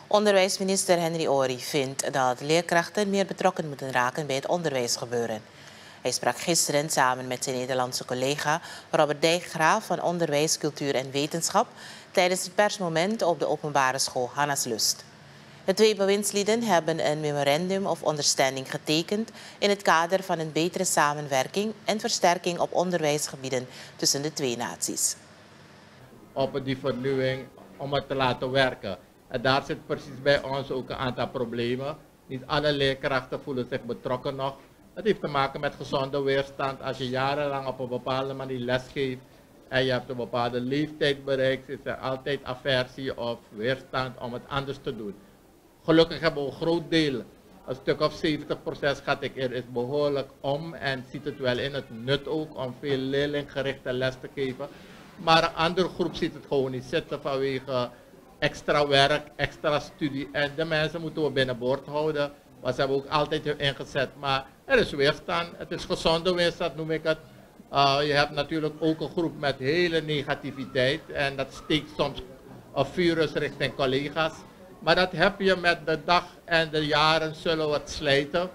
Onderwijsminister Henry Ory vindt dat leerkrachten meer betrokken moeten raken bij het onderwijsgebeuren. Hij sprak gisteren samen met zijn Nederlandse collega Robert Dijkgraaf van Onderwijs, Cultuur en Wetenschap tijdens het persmoment op de openbare school Hannaslust. De twee bewindslieden hebben een memorandum of understanding getekend in het kader van een betere samenwerking en versterking op onderwijsgebieden tussen de twee naties. Op die vernieuwing om het te laten werken. En daar zit precies bij ons ook een aantal problemen. Niet alle leerkrachten voelen zich betrokken nog. Het heeft te maken met gezonde weerstand. Als je jarenlang op een bepaalde manier lesgeeft en je hebt een bepaalde leeftijd bereikt, is er altijd aversie of weerstand om het anders te doen. Gelukkig hebben we een groot deel, een stuk of 70% schat ik er, is behoorlijk om en ziet het wel in het nut ook om veel leerlinggerichte les te geven. Maar een andere groep ziet het gewoon niet zitten vanwege extra werk, extra studie. En de mensen moeten we binnenboord houden. Maar ze hebben ook altijd ingezet. Maar er is weerstand. Het is gezonde weerstand, noem ik het. Je hebt natuurlijk ook een groep met hele negativiteit. En dat steekt soms een virus richting collega's. Maar dat heb je met de dag en de jaren zullen we het slijten.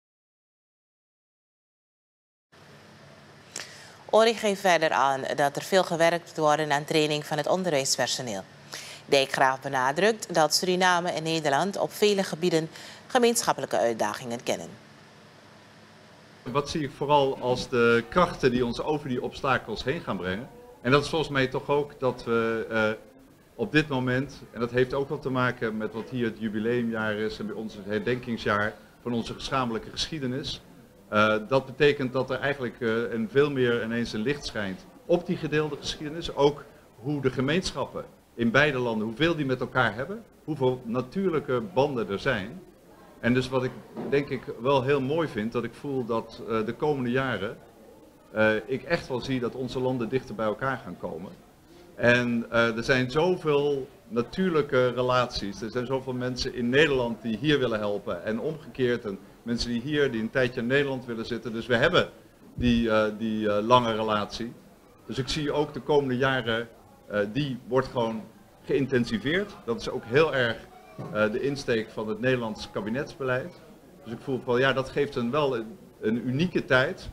Ory geeft verder aan dat er veel gewerkt moet worden aan training van het onderwijspersoneel. Dijkgraaf benadrukt dat Suriname en Nederland op vele gebieden gemeenschappelijke uitdagingen kennen. Wat zie ik vooral als de krachten die ons over die obstakels heen gaan brengen. En dat is volgens mij toch ook dat we op dit moment, en dat heeft ook wel te maken met wat hier het jubileumjaar is en bij ons het herdenkingsjaar van onze gezamenlijke geschiedenis. Dat betekent dat er eigenlijk veel meer ineens een licht schijnt op die gedeelde geschiedenis. Ook hoe de gemeenschappen in beide landen, hoeveel die met elkaar hebben, hoeveel natuurlijke banden er zijn. En dus wat ik denk ik wel heel mooi vind, dat ik voel dat de komende jaren ik echt wel zie dat onze landen dichter bij elkaar gaan komen. En er zijn zoveel natuurlijke relaties, er zijn zoveel mensen in Nederland die hier willen helpen en omgekeerd. En mensen die hier, die een tijdje in Nederland willen zitten. Dus we hebben die lange relatie. Dus ik zie ook de komende jaren, die wordt gewoon geïntensiveerd. Dat is ook heel erg de insteek van het Nederlands kabinetsbeleid. Dus ik voel van ja, dat geeft wel een unieke tijd.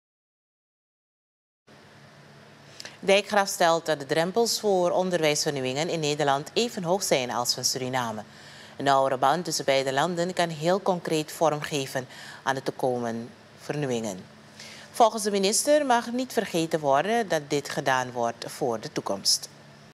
Dijkgraaf stelt dat de drempels voor onderwijsvernieuwingen in Nederland even hoog zijn als van Suriname. Een nauwere band tussen beide landen kan heel concreet vorm geven aan de toekomende vernieuwingen. Volgens de minister mag niet vergeten worden dat dit gedaan wordt voor de toekomst.